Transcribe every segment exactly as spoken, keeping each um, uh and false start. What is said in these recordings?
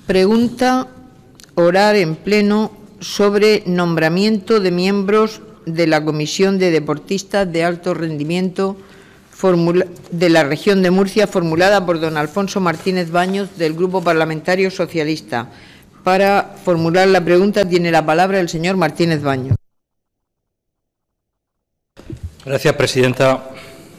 Pregunta oral en pleno sobre nombramiento de miembros de la Comisión de Deportistas de Alto Rendimiento de la Región de Murcia, formulada por don Alfonso Martínez Baños, del Grupo Parlamentario Socialista. Para formular la pregunta tiene la palabra el señor Martínez Baños. Gracias, presidenta.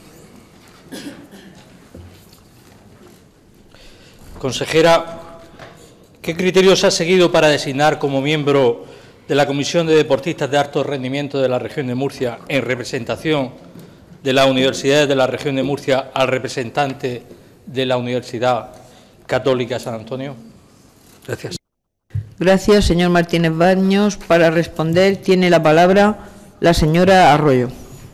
Consejera, ¿qué criterios ha seguido para designar como miembro de la Comisión de Deportistas de Alto Rendimiento de la Región de Murcia, en representación de las universidades de la Región de Murcia, al representante de la Universidad Católica San Antonio? Gracias. Gracias, señor Martínez Baños. Para responder tiene la palabra la señora Arroyo.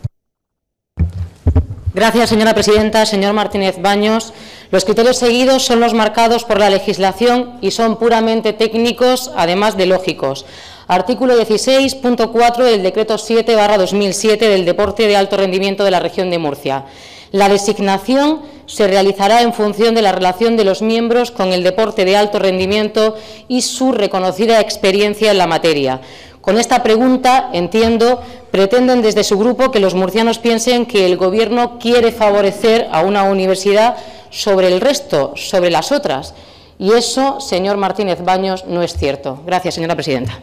Gracias, señora presidenta. Señor Martínez Baños, los criterios seguidos son los marcados por la legislación y son puramente técnicos, además de lógicos. Artículo dieciséis punto cuatro del Decreto siete barra dos mil siete del Deporte de Alto Rendimiento de la Región de Murcia. La designación se realizará en función de la relación de los miembros con el deporte de alto rendimiento y su reconocida experiencia en la materia. Con esta pregunta, entiendo, pretenden desde su grupo que los murcianos piensen que el Gobierno quiere favorecer a una universidad sobre el resto, sobre las otras. Y eso, señor Martínez Baños, no es cierto. Gracias, señora presidenta.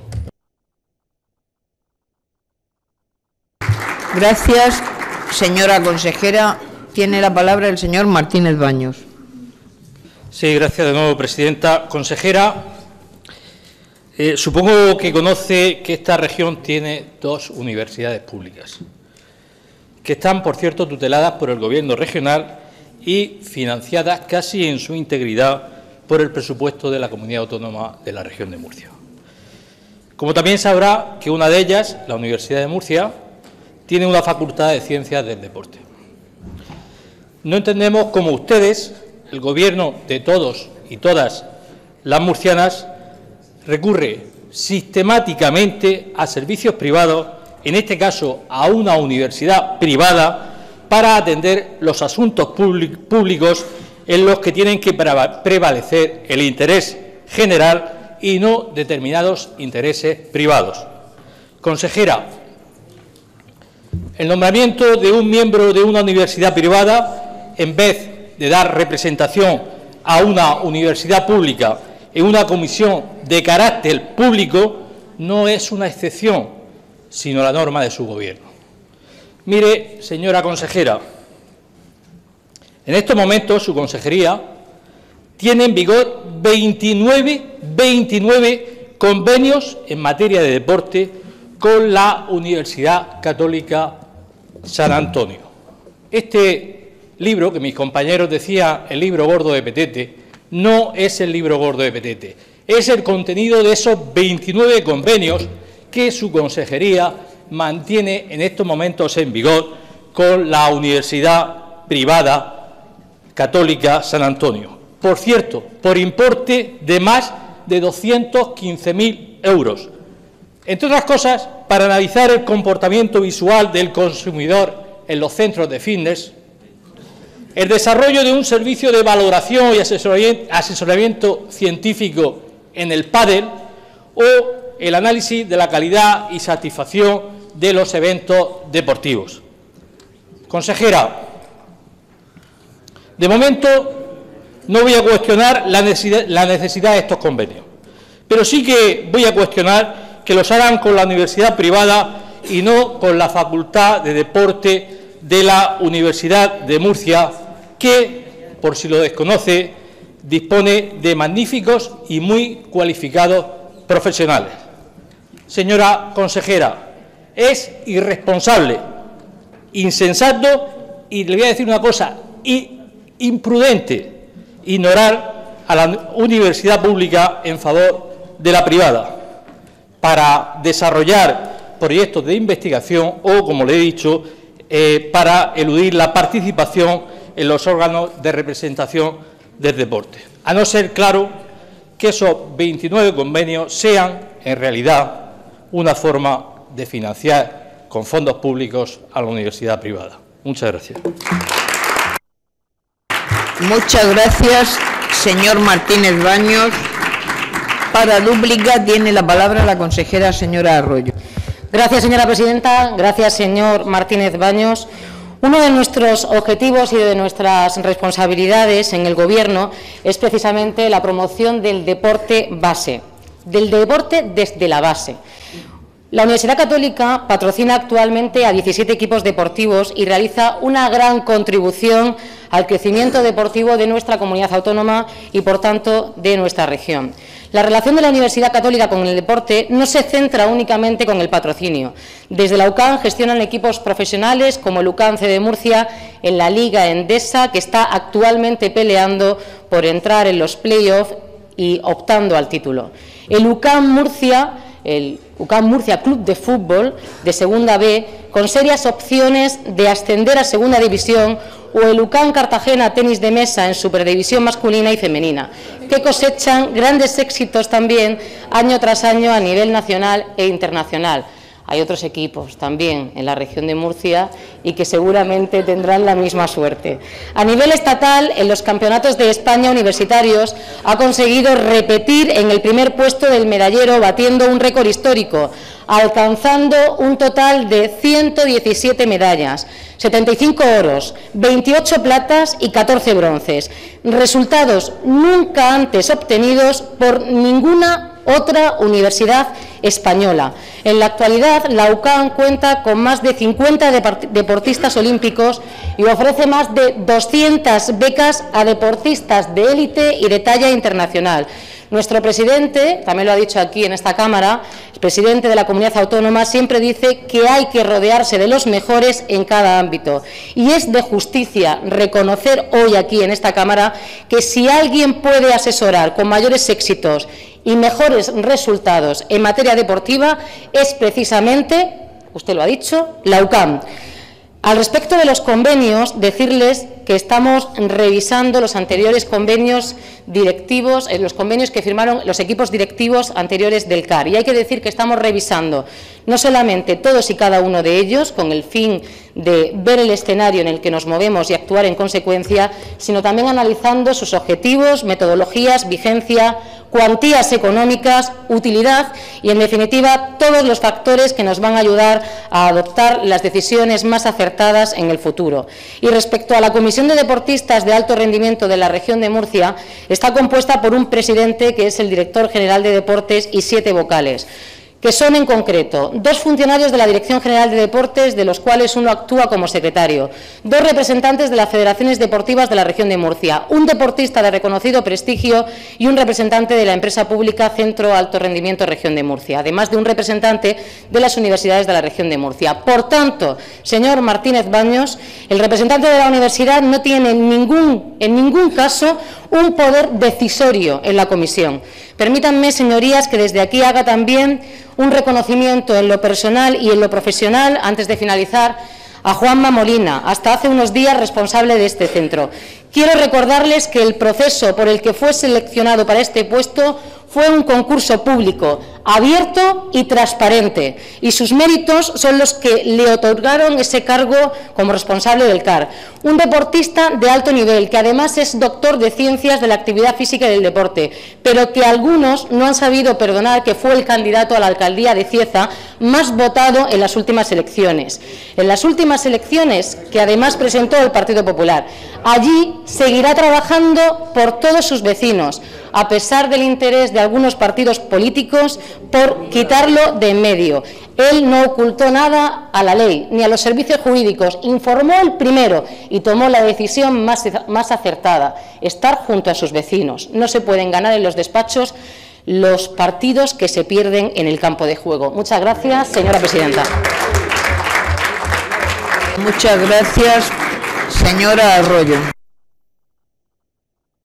Gracias, señora consejera. Tiene la palabra el señor Martínez Baños. Sí, gracias de nuevo, presidenta. Consejera, eh, supongo que conoce que esta región tiene dos universidades públicas, que están, por cierto, tuteladas por el Gobierno regional y financiadas casi en su integridad por el presupuesto de la Comunidad Autónoma de la Región de Murcia. Como también sabrá que una de ellas, la Universidad de Murcia, tiene una facultad de Ciencias del Deporte. No entendemos cómo ustedes, el Gobierno de todos y todas las murcianas, recurre sistemáticamente a servicios privados, en este caso a una universidad privada, para atender los asuntos públicos en los que tienen que prevalecer el interés general y no determinados intereses privados. Consejera, el nombramiento de un miembro de una universidad privada, en vez de dar representación a una universidad pública en una comisión de carácter público, no es una excepción, sino la norma de su Gobierno. Mire, señora consejera, en estos momentos su consejería tiene en vigor veintinueve, veintinueve convenios en materia de deporte con la Universidad Católica San Antonio. Este libro, que mis compañeros decían el libro gordo de Petete, no es el libro gordo de Petete, es el contenido de esos veintinueve convenios que su consejería mantiene en estos momentos en vigor con la Universidad Privada Católica San Antonio. Por cierto, por importe de más de doscientos quince mil euros. Entre otras cosas, para analizar el comportamiento visual del consumidor en los centros de fitness, el desarrollo de un servicio de valoración y asesoramiento científico en el pádel o el análisis de la calidad y satisfacción de los eventos deportivos. Consejera, de momento no voy a cuestionar la necesidad, la necesidad de estos convenios, pero sí que voy a cuestionar que los hagan con la universidad privada y no con la Facultad de Deporte de la Universidad de Murcia, que, por si lo desconoce, dispone de magníficos y muy cualificados profesionales. Señora consejera, es irresponsable, insensato y, le voy a decir una cosa, y imprudente ignorar a la universidad pública en favor de la privada para desarrollar proyectos de investigación o, como le he dicho, eh, para eludir la participación en los órganos de representación del deporte, a no ser, claro, que esos veintinueve convenios sean, en realidad, una forma de financiar con fondos públicos a la universidad privada. Muchas gracias. Muchas gracias, señor Martínez Baños. Para dúplica tiene la palabra la consejera señora Arroyo. Gracias, señora presidenta. Gracias, señor Martínez Baños. Uno de nuestros objetivos y de nuestras responsabilidades en el Gobierno es precisamente la promoción del deporte base, del deporte desde la base. La Universidad Católica patrocina actualmente a diecisiete equipos deportivos y realiza una gran contribución al crecimiento deportivo de nuestra comunidad autónoma y, por tanto, de nuestra región. La relación de la Universidad Católica con el deporte no se centra únicamente con el patrocinio. Desde la U C A M gestionan equipos profesionales como el U C A M C de Murcia en la Liga Endesa, que está actualmente peleando por entrar en los play-off y optando al título. El U C A M Murcia, el U C A M Murcia Club de Fútbol de Segunda B, con serias opciones de ascender a Segunda División, o el U C A M Cartagena Tenis de Mesa en Superdivisión masculina y femenina, que cosechan grandes éxitos también año tras año a nivel nacional e internacional. Hay otros equipos también en la región de Murcia y que seguramente tendrán la misma suerte. A nivel estatal, en los campeonatos de España universitarios, ha conseguido repetir en el primer puesto del medallero, batiendo un récord histórico, alcanzando un total de ciento diecisiete medallas, setenta y cinco oros, veintiocho platas y catorce bronces. Resultados nunca antes obtenidos por ninguna otra universidad española. En la actualidad, la U C A M cuenta con más de cincuenta deportistas olímpicos y ofrece más de doscientas becas a deportistas de élite y de talla internacional. Nuestro presidente, también lo ha dicho aquí en esta Cámara, el presidente de la Comunidad Autónoma, siempre dice que hay que rodearse de los mejores en cada ámbito. Y es de justicia reconocer hoy aquí en esta Cámara que si alguien puede asesorar con mayores éxitos y mejores resultados en materia deportiva es precisamente, usted lo ha dicho, la U C A M. Al respecto de los convenios, decirles que estamos revisando los anteriores convenios directivos, los convenios que firmaron los equipos directivos anteriores del C A R. Y hay que decir que estamos revisando no solamente todos y cada uno de ellos, con el fin de ver el escenario en el que nos movemos y actuar en consecuencia, sino también analizando sus objetivos, metodologías, vigencia, cuantías económicas, utilidad y, en definitiva, todos los factores que nos van a ayudar a adoptar las decisiones más acertadas en el futuro. Y respecto a la Comisión de Deportistas de Alto Rendimiento de la región de Murcia, está compuesta por un presidente, que es el director general de Deportes, y siete vocales, que son en concreto dos funcionarios de la Dirección General de Deportes, de los cuales uno actúa como secretario, dos representantes de las federaciones deportivas de la región de Murcia, un deportista de reconocido prestigio y un representante de la empresa pública Centro Alto Rendimiento Región de Murcia, además de un representante de las universidades de la región de Murcia. Por tanto, señor Martínez Baños, el representante de la universidad no tiene ningún, en ningún caso un poder decisorio en la comisión. Permítanme, señorías, que desde aquí haga también un reconocimiento en lo personal y en lo profesional, antes de finalizar, a Juanma Molina, hasta hace unos días responsable de este centro. Quiero recordarles que el proceso por el que fue seleccionado para este puesto fue un concurso público, abierto y transparente, y sus méritos son los que le otorgaron ese cargo como responsable del C A R. Un deportista de alto nivel, que además es doctor de Ciencias de la Actividad Física y del Deporte, pero que algunos no han sabido perdonar que fue el candidato a la alcaldía de Cieza más votado en las últimas elecciones. En las últimas elecciones, que además presentó el Partido Popular. Allí seguirá trabajando por todos sus vecinos, a pesar del interés de algunos partidos políticos por quitarlo de en medio. Él no ocultó nada a la ley ni a los servicios jurídicos, informó el primero y tomó la decisión más, más acertada, estar junto a sus vecinos. No se pueden ganar en los despachos los partidos que se pierden en el campo de juego. Muchas gracias, señora presidenta. Muchas gracias, señora Arroyo.